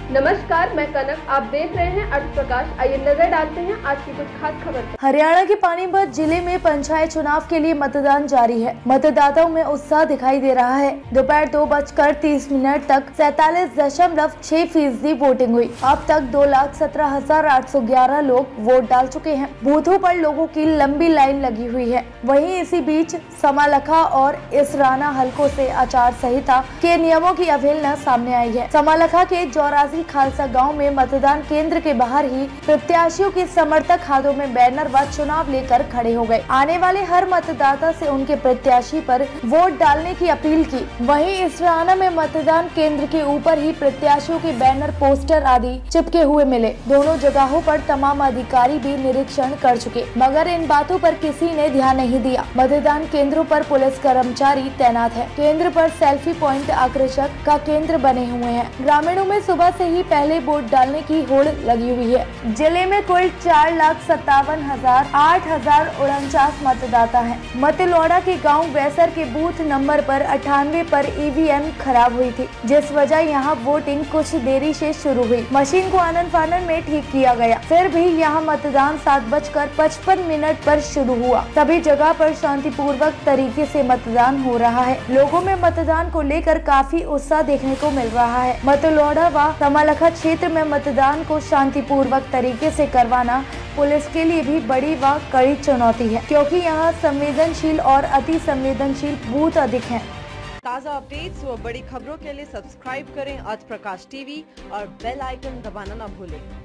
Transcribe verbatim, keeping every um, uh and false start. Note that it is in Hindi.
नमस्कार, मैं कनक। आप देख रहे हैं अर्थ प्रकाश। आइए नजर डालते हैं आज की कुछ खास खबर पर। हरियाणा के पानीपत जिले में पंचायत चुनाव के लिए मतदान जारी है। मतदाताओं में उत्साह दिखाई दे रहा है। दोपहर दो बजकर तीस मिनट तक सैतालीस दशमलव छह फीसदी वोटिंग हुई। अब तक दो लाख सत्रह हजार आठ सौ ग्यारह लोग वोट डाल चुके हैं। बूथों पर लोगों की लंबी लाइन लगी हुई है। वहीं इसी बीच समालखा और इसराना हलकों से आचार संहिता के नियमों की अवहेलना सामने आई है। समालखा के चौरासी खालसा गांव में मतदान केंद्र के बाहर ही प्रत्याशियों के समर्थक हाथों में बैनर व चुनाव लेकर खड़े हो गए। आने वाले हर मतदाता से उनके प्रत्याशी पर वोट डालने की अपील की। वहीं इसराना में मतदान केंद्र के ऊपर ही प्रत्याशियों के बैनर, पोस्टर आदि चिपके हुए मिले। दोनों जगहों पर तमाम अधिकारी भी निरीक्षण कर चुके, मगर इन बातों पर किसी ने ध्यान नहीं दिया। मतदान केंद्रों पर पुलिस कर्मचारी तैनात है। केंद्र पर सेल्फी पॉइंट आकर्षक का केंद्र बने हुए हैं। ग्रामीणों में सुबह से ही पहले वोट डालने की होड़ लगी हुई है। जिले में कुल चार लाख सत्तावन हजार आठ हजार उनचास मतदाता हैं। मतलौड़ा के गांव वैसर के बूथ नंबर पर अठानवे पर ईवीएम खराब हुई थी, जिस वजह यहां वोटिंग कुछ देरी से शुरू हुई। मशीन को आनन फानन में ठीक किया गया, फिर भी यहां मतदान सात बजकर पचपन मिनट पर शुरू हुआ। सभी जगह पर शांतिपूर्वक तरीके से मतदान हो रहा है। लोगों में मतदान को लेकर काफी उत्साह देखने को मिल रहा है। मतलौड़ा व समालखा क्षेत्र में मतदान को शांतिपूर्वक तरीके से करवाना पुलिस के लिए भी बड़ी व कड़ी चुनौती है, क्योंकि यहाँ संवेदनशील और अति संवेदनशील बूथ अधिक हैं। ताज़ा अपडेट्स व बड़ी खबरों के लिए सब्सक्राइब करें आज प्रकाश टीवी और बेल आइकन दबाना न भूलें।